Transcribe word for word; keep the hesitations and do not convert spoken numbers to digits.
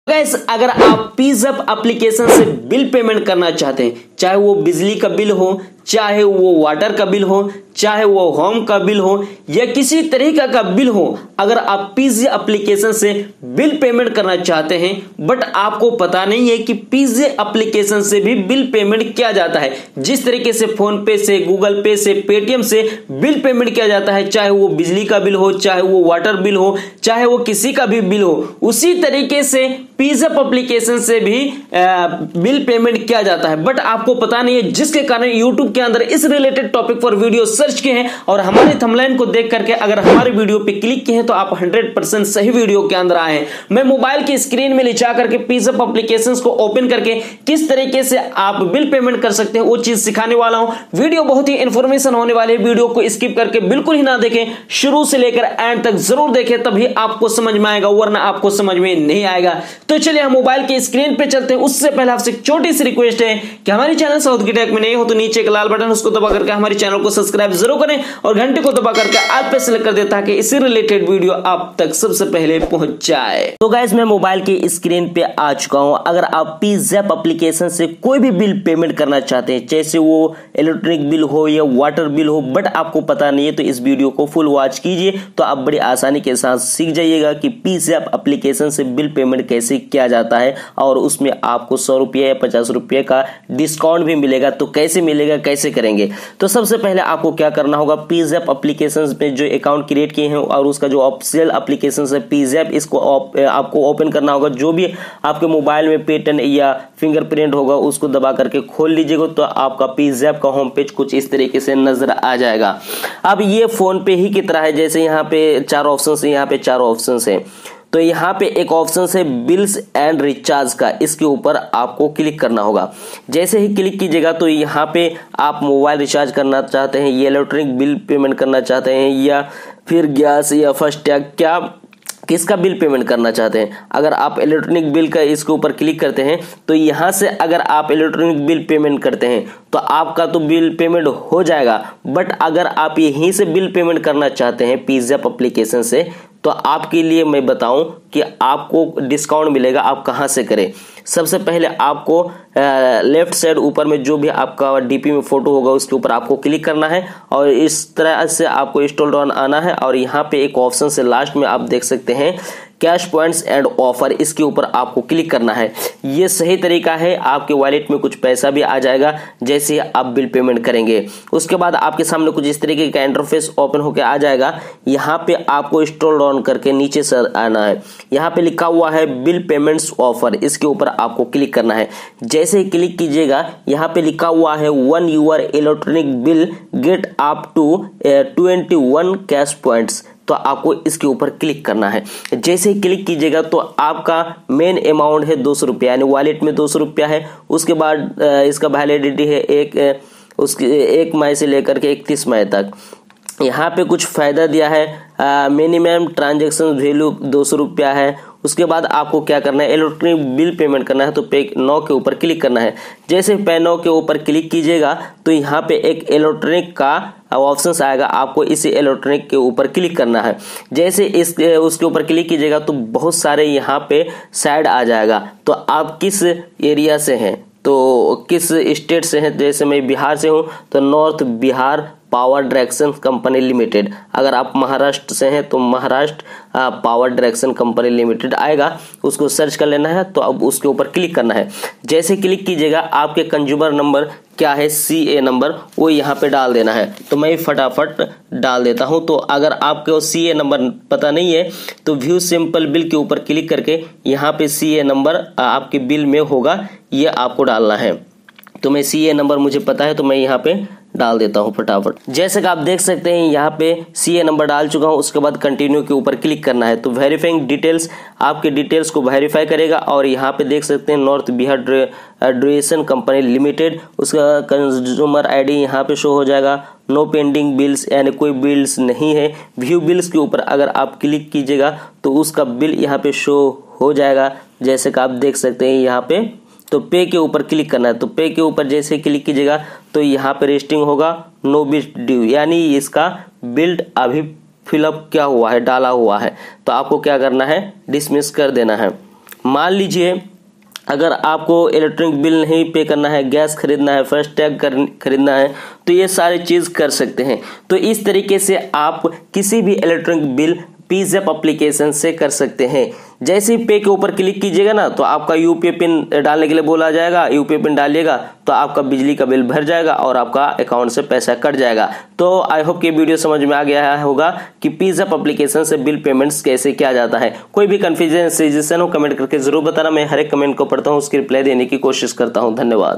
Guys अगर आप PayZapp application से बिल पेमेंट करना चाहते हैं, चाहे वो बिजली का बिल हो, चाहे वो वाटर का बिल हो, चाहे वो होम का बिल हो या किसी तरीका का बिल हो, अगर आप पीज़ एप्लीकेशन से बिल पेमेंट करना चाहते हैं बट आपको पता नहीं है कि पीज़ एप्लीकेशन से भी बिल पेमेंट किया जाता है, जिस तरीके से फोन पे से, गूगल पे से, पेटीएम से बिल पेमेंट किया जाता है, चाहे वो बिजली का बिल हो, चाहे वो वाटर बिल हो, चाहे वो किसी का भी बिल हो, उसी तरीके से पीज़अप एप्लीकेशन से भी आ, बिल पेमेंट किया जाता है। बट आपको पता नहीं है, जिसके कारण यूट्यूब के अंदर इस रिलेटेड टॉपिक पर वीडियो सर्च किए हैं और हमारे थंबनेल को देख करके अगर हमारे वीडियो पे क्लिक किए हैं तो आप हंड्रेड परसेंट सही वीडियो के अंदर आए हैं। मैं मोबाइल की स्क्रीन में ले जा करके पीज़अप एप्लीकेशंस को ओपन करके किस तरीके से आप बिल पेमेंट कर सकते हैं वो चीज सिखाने वाला हूं। वीडियो बहुत ही इंफॉर्मेशन होने वाली है, वीडियो को स्किप करके बिल्कुल ही ना देखें, शुरू से लेकर एंड तक जरूर देखें, तभी आपको समझ में आएगा, वरना आपको समझ में नहीं आएगा। तो चलिए हम मोबाइल की स्क्रीन पे चलते हैं। उससे पहले आपसे एक छोटी सी रिक्वेस्ट है कि हमारे चैनल साउथ की टेक में नहीं हो तो नीचे का लाल बटन उसको दबा करके हमारे चैनल को सब्सक्राइब जरूर करें और घंटे को दबा करके ऑल पे सेलेक्ट कर दें ताकि इसी रिलेटेड वीडियो आप तक सबसे पहले पहुंच जाए। तो गाइस मैं मोबाइल की स्क्रीन पे आ चुका हूं। अगर आप पीज़अप एप्लीकेशन से कोई भी बिल पेमेंट करना चाहते हैं, जैसे वो इलेक्ट्रिक बिल हो या वाटर बिल हो, बट आपको पता नहीं है, तो इस वीडियो को फुल वॉच कीजिए तो आप बड़ी आसानी के साथ सीख जाइएगा कि पीज़अप एप्लीकेशन से बिल पेमेंट कैसे किया जाता है और उसमें आपको सौ रुपये या पचास रुपये का डिस्काउंट भी मिलेगा। तो कैसे मिलेगा, कैसे करेंगे? तो सबसे पहले आपको क्या करना होगा, पीज़अप एप्लीकेशन में जो अकाउंट क्रिएट किए हैं और उसका जो ऑफिशियल एप्लीकेशन है पीज़अप, इसको आपको ओपन करना होगा। जो भी आपके मोबाइल में पैटर्न या फिंगरप्रिंट होगा उसको दबा करके खोल लीजिएगा तो आपका पीज़अप का होम पेज कुछ इस तरीके से नजर आ जाएगा। अब ये फोन पे ही की तरह है, जैसे यहाँ पे चार ऑप्शन है, यहाँ पे चार ऑप्शन है। तो यहाँ पे एक ऑप्शन है बिल्स एंड रिचार्ज का, इसके ऊपर आपको क्लिक करना होगा। जैसे ही क्लिक कीजिएगा तो यहाँ पे आप मोबाइल रिचार्ज करना चाहते हैं या इलेक्ट्रॉनिक बिल पेमेंट करना चाहते हैं या फिर गैस या फास्टैग, क्या किसका बिल पेमेंट करना चाहते हैं। अगर आप इलेक्ट्रॉनिक बिल का इसके ऊपर क्लिक करते हैं तो यहाँ से अगर आप इलेक्ट्रॉनिक बिल पेमेंट करते हैं तो आपका तो बिल पेमेंट हो जाएगा। बट अगर आप यहीं से बिल पेमेंट करना चाहते हैं पीज़अप एप्लीकेशन से, तो आपके लिए मैं बताऊं कि आपको डिस्काउंट मिलेगा। आप कहां से करें? सबसे पहले आपको लेफ्ट साइड ऊपर में जो भी आपका डीपी में फोटो होगा उसके ऊपर आपको क्लिक करना है और इस तरह से आपको स्क्रॉल डाउन आना है और यहाँ पे एक ऑप्शन से लास्ट में आप देख सकते हैं कैश पॉइंट्स एंड ऑफर, इसके ऊपर आपको क्लिक करना है। ये सही तरीका है, आपके वॉलेट में कुछ पैसा भी आ जाएगा जैसे आप बिल पेमेंट करेंगे। उसके बाद आपके सामने कुछ इस तरीके का इंटरफेस ओपन होकर आ जाएगा। यहाँ पे आपको स्क्रॉल डाउन करके नीचे से आना है, यहाँ पे लिखा हुआ है बिल पेमेंट्स ऑफर, इसके ऊपर आपको क्लिक करना है। जैसे ही क्लिक कीजिएगा यहाँ पे लिखा हुआ है one your electronic bill get up to twenty one cash points, तो आपको इसके ऊपर क्लिक करना है। जैसे ही क्लिक कीजिएगा तो आपका मेन अमाउंट है दो सौ रुपया, यानी वॉलेट में दो सौ रुपया है। उसके बाद इसका वैलिडिटी है एक उसके एक मई से लेकर के इकतीस मई तक। यहाँ पे कुछ फायदा दिया है, मिनिमम ट्रांजेक्शन वैल्यू दो सौ रुपया है। उसके बाद आपको क्या करना है, इलेक्ट्रॉनिक बिल पेमेंट करना है तो पे नौ के ऊपर क्लिक करना है। जैसे पे नौ के ऊपर क्लिक कीजिएगा तो यहाँ पे एक इलेक्ट्रॉनिक का ऑप्शन आएगा, आपको इसी इलेक्ट्रॉनिक के ऊपर क्लिक करना है। जैसे इस उसके ऊपर क्लिक कीजिएगा तो बहुत सारे यहाँ पे साइड आ जाएगा। तो आप किस एरिया से हैं, तो किस स्टेट से हैं, जैसे मैं बिहार से हूँ तो north Bihar power direction company limited. अगर आप महाराष्ट्र से हैं तो Maharashtra power direction company limited आएगा, उसको सर्च कर लेना है। तो अब उसके ऊपर क्लिक करना है। जैसे क्लिक कीजिएगा आपके कंज्यूमर नंबर क्या है, सी ए नंबर, वो यहाँ पे डाल देना है। तो मैं फटाफट डाल देता हूँ। तो अगर आपको सी ए नंबर पता नहीं है तो व्यू सिंपल बिल के ऊपर क्लिक करके यहाँ पे सी ए नंबर आपके बिल में होगा, ये आपको डालना है। तो मैं सी ए नंबर मुझे पता है तो मैं यहाँ पे डाल देता हूं फटाफट। जैसे कि आप देख सकते हैं यहाँ पे सी ए नंबर डाल चुका हूं। उसके बाद कंटिन्यू के ऊपर क्लिक करना है। तो वेरीफाइंग डिटेल्स, आपके डिटेल्स को वेरीफाई करेगा और यहाँ पे देख सकते हैं north Bihar duration company limited, उसका कंज्यूमर आईडी यहाँ पे शो हो जाएगा। नो पेंडिंग बिल्स, यानी कोई बिल्स नहीं है। व्यू बिल्स के ऊपर अगर आप क्लिक कीजिएगा तो उसका बिल यहाँ पे शो हो जाएगा, जैसे कि आप देख सकते हैं यहाँ पे। तो पे के ऊपर क्लिक करना है। तो पे के ऊपर जैसे क्लिक कीजिएगा तो यहाँ पे रेस्टिंग होगा, नो बिल ड्यू, यानी इसका बिल्ड अभी फिलअप क्या हुआ है, डाला हुआ है। तो आपको क्या करना है, डिसमिस कर देना है, मान लीजिए अगर आपको इलेक्ट्रिक बिल नहीं पे करना है, गैस खरीदना है, फास्टैग खरीदना है, तो ये सारी चीज़ कर सकते हैं। तो इस तरीके से आप किसी भी इलेक्ट्रिक बिल पेज़ैप एप्लीकेशन से कर सकते हैं। जैसे ही पे के ऊपर क्लिक कीजिएगा ना, तो आपका यूपीआई पिन डालने के लिए बोला जाएगा। यूपीआई पिन डालिएगा तो आपका बिजली का बिल भर जाएगा और आपका अकाउंट से पैसा कट जाएगा। तो आई होप कि वीडियो समझ में आ गया होगा कि पेज़ैप एप्लीकेशन से बिल पेमेंट्स कैसे किया जाता है। कोई भी कंफ्यूजन सजेशन हो कमेंट करके जरूर बताना। मैं हर एक कमेंट को पढ़ता हूँ, उसकी रिप्लाई देने की कोशिश करता हूँ। धन्यवाद।